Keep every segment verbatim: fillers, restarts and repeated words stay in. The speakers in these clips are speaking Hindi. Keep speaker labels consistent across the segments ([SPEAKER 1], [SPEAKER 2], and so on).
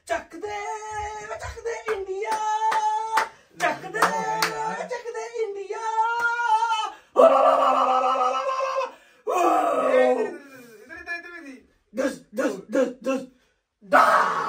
[SPEAKER 1] ਚੱਕ ਦੇ ਚੱਕ ਦੇ ਇੰਡੀਆ ਚੱਕ ਦੇ ਚੱਕ ਦੇ ਇੰਡੀਆ दस दस दस दस डा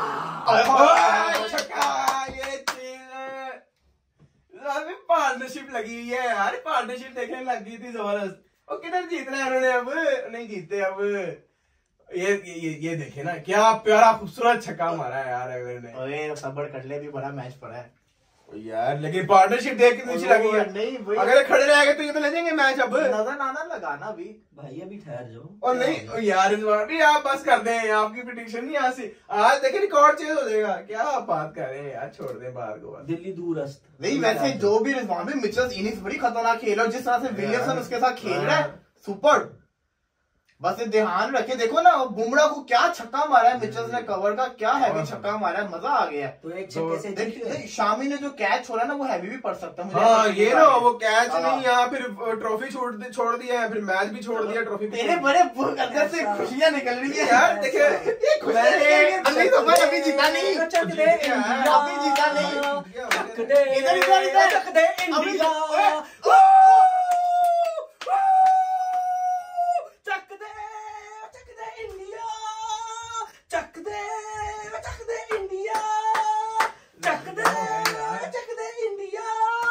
[SPEAKER 1] पार्टनरशिप लगी हुई है यार, पार्टनरशिप देखने लग गई थी जबरदस्त। और किधर जीतना है उन्होंने, अब नहीं जीते। अब ये ये ये देखे ना क्या प्यारा खूबसूरत छक्का मारा है यार अगले ने।
[SPEAKER 2] अरे सबर कर ले, भी बड़ा मैच पड़ा है
[SPEAKER 1] यार, लेकिन पार्टनरशिप देख के नीचे लगी है।
[SPEAKER 2] नहीं
[SPEAKER 1] अगर खड़े रहेंगे तो ये तो ले जाएंगे मैच। अब
[SPEAKER 2] नजर आना लगाना भी
[SPEAKER 3] भाई अभी ठहर जाओ।
[SPEAKER 1] और नहीं यार इस बार भी आप बस कर दें, आपकी प्रेडिक्शन नहीं यहाँ से आज देखिए रिकॉर्ड चेंज हो जाएगा। क्या आप बात कर रहे हैं यार, छोड़ दें बात को।
[SPEAKER 3] दिल्ली दूरस्थ
[SPEAKER 2] नहीं, वैसे जो भी रिजवान भी मिचेल इनिंग्स बड़ी खतरनाक खेल और जिस तरह से विलियमसन उसके साथ खेल रहा है सुपर। बस ध्यान रखे, देखो ना बुमराह को क्या छक्का मारा है मिचेल ने, कवर का क्या हैवी छक्का मारा है, मजा आ गया।
[SPEAKER 3] तो एक छक्के से
[SPEAKER 2] देखिए शामी ने जो कैच छोड़ा ना वो हैवी भी पड़ सकता है।
[SPEAKER 1] हाँ ये ना वो कैच नहीं, यहाँ फिर ट्रॉफी छोड़ छोड़ दिया है, फिर मैच भी छोड़ दिया। ट्रॉफी
[SPEAKER 2] तेरे बड़े अंदर से खुशियां निकल रही है
[SPEAKER 1] यार। देखिए ये खुशियां
[SPEAKER 2] अभी तो मैं अभी जीता नहीं, अभी जीता नहीं। इधर इधर इधर
[SPEAKER 3] चक दे इंडिया ਚੱਕ ਦੇ ਚੱਕ ਦੇ ਇੰਡੀਆ ਚੱਕ ਦੇ ਚੱਕ ਦੇ ਇੰਡੀਆ।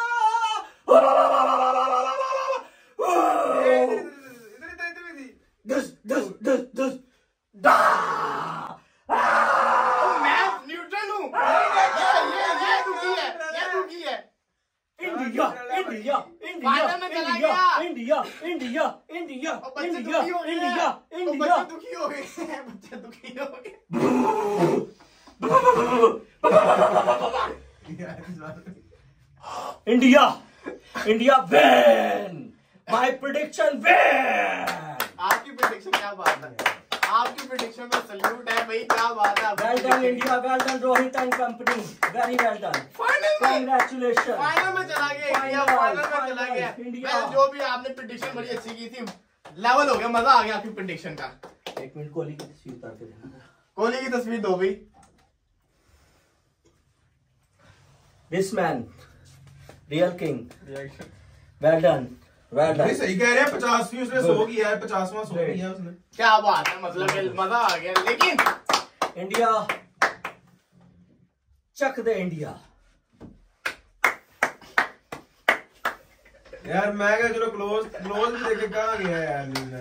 [SPEAKER 3] दस दस दस दस डा
[SPEAKER 2] मैं न्यूट्रल हूँ। ये ये ये दुखी है, ये दुखी है।
[SPEAKER 3] India India India India India India India India India India
[SPEAKER 2] दुखी हो गए, बच्चे दुखी हो गए।
[SPEAKER 3] India India win, my prediction win.
[SPEAKER 2] आपकी प्रेडिक्शन क्या बात है, आपकी प्रेडिक्शन में सल्यूट है भाई, क्या बात है।
[SPEAKER 3] Well done India, well done Rohit and company, very well done. Congratulation,
[SPEAKER 2] final में चला गया इंडिया, फाइनल में चला गया। मैं जो भी आपने प्रेडिक्शन बड़ी अच्छी की थी, लेवल हो गया, मजा आ गया आपकी प्रेडिक्शन का।
[SPEAKER 3] एक मिनट कोहली की तस्वीर उतार के देना,
[SPEAKER 2] कोहली की तस्वीर दो भाई।
[SPEAKER 3] This man real king, well done well done.
[SPEAKER 1] सही कह रहे हैं, पचासवीं उसने सौ किया है, पचासवां सौ किया उसने।
[SPEAKER 2] क्या बात है, मतलब मजा आ गया। लेकिन
[SPEAKER 3] इंडिया चक दे इंडिया
[SPEAKER 1] यार। मैं क्या चलो क्लोज क्लोज भी देखे कहाँ गया यार,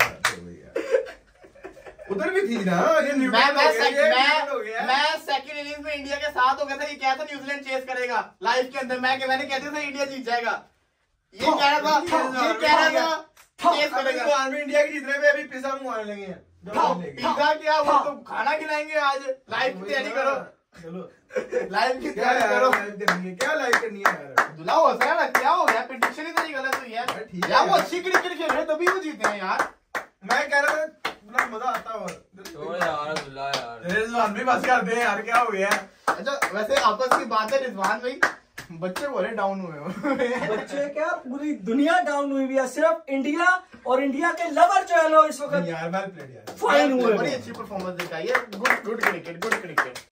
[SPEAKER 1] उधर भी थी ना ये।
[SPEAKER 2] मैं मैं मैं मैं सेकंड इनिंग्स में इंडिया के साथ हो गया था। ये क्या था, न्यूजीलैंड चेस करेगा लाइफ के अंदर। मैं मैंने कहते थे इंडिया जीत जाएगा, ये कह रहा था, ये कह रहा था चेस करेगा।
[SPEAKER 1] इंडिया की जीतने पे अभी पिज्जा मंगवाने लगे हैं।
[SPEAKER 2] पिज्जा क्या, वो तो खाना खिलाएंगे आज। लाइव की तैयारी करो,
[SPEAKER 1] चलो
[SPEAKER 2] लाइव की तैयारी करो।
[SPEAKER 1] क्या लाइव करनी है यार,
[SPEAKER 2] दुलाओ हंस रहा है, क्या हो गया, प्रेडिक्शन ही तेरी गलत हुई है यार। वो अच्छी क्रिकेट खेल रहे तभी वो जीते हैं यार।
[SPEAKER 1] मैं कह रहा था मजा आता है यार। रिजवान भी बस कर दे यार, क्या हो गया।
[SPEAKER 2] अच्छा वैसे आपस की बात है रिजवान भाई, बच्चे बोले डाउन हुए हो।
[SPEAKER 3] बच्चे क्या, पूरी दुनिया डाउन हुई हुई है, सिर्फ इंडिया और इंडिया के लवर जो है लो इस वक्त
[SPEAKER 1] यार वेल प्लेड यार,
[SPEAKER 3] फाइन हुए।
[SPEAKER 2] बड़ी अच्छी परफॉर्मेंस दिखाई है, good good cricket, good cricket.